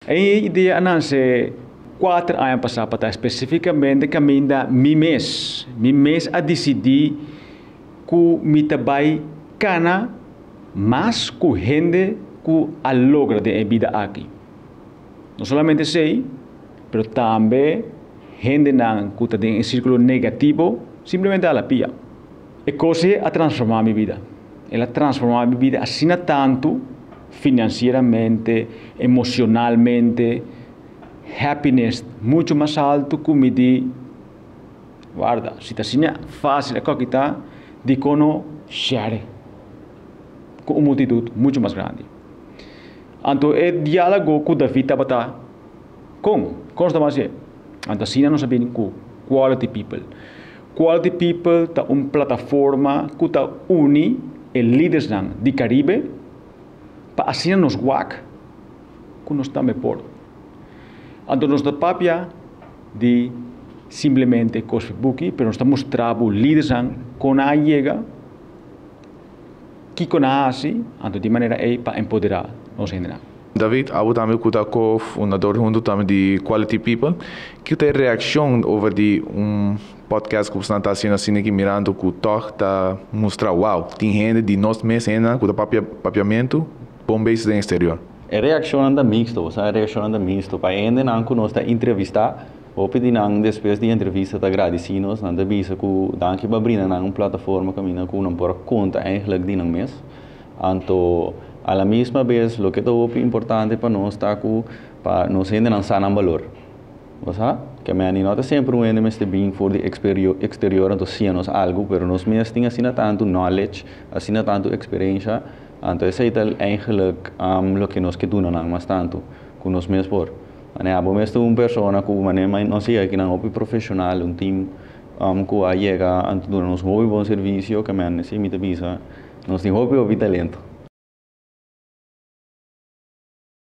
A ideia é 4 anos passado, especificamente caminho da mês a decidir que me vai cana mais que gente que a logra de vida aqui. Não somente sei, mas também gente que está em círculo negativo, simplesmente a la pia. E coisa a transformar minha vida. Ela transformar minha vida assim tanto financeiramente, emocionalmente, happiness muito mais alto que me di guarda, se está assim fácil é que está de cono share com uma multidão muito mais grande. Então é diálogo que David estava com está assim. Então assim não sabemos com quality people. Quality people está uma plataforma que está une os líderes de Caribe para assim nos guac que nós estamos por. Então nós da papia de simplesmente com Facebook, mas nós estamos mostrando líderes com a chega que com a assim, então de maneira aí para empoderar nós ainda. David, eu também como fundador junto também de Quality People, que tem reação over de podcast que você está fazendo assim aqui mirando que está mostrar wow, tem gente de nós mesmos ainda com o papiamento bom base do exterior. A reação anda mixto, a reação anda mixto. Para ainda não que nós está entrevistar, ou pedir não depois de entrevista está agradecidos, não da visa que dá que abrir uma plataforma que mina que não pode conta eigenlijk de não mês. Então a la mesma vez, o que é importante para nós está que para nós ainda não sabe o valor. Você? Que a minha nota sempre um mas de bem for de exterior, então sim nós algo, mas nós mesmos temos assim tanto knowledge, assim tanto experiência, então esse é eigenlijk o que nós que doen não mais tanto, que nós mesmos por. Mas abo mesmo uma pessoa que não sei que não é profissional, team que chega a dar nos bom serviço, que a minha sim me avisa, nós temos talento.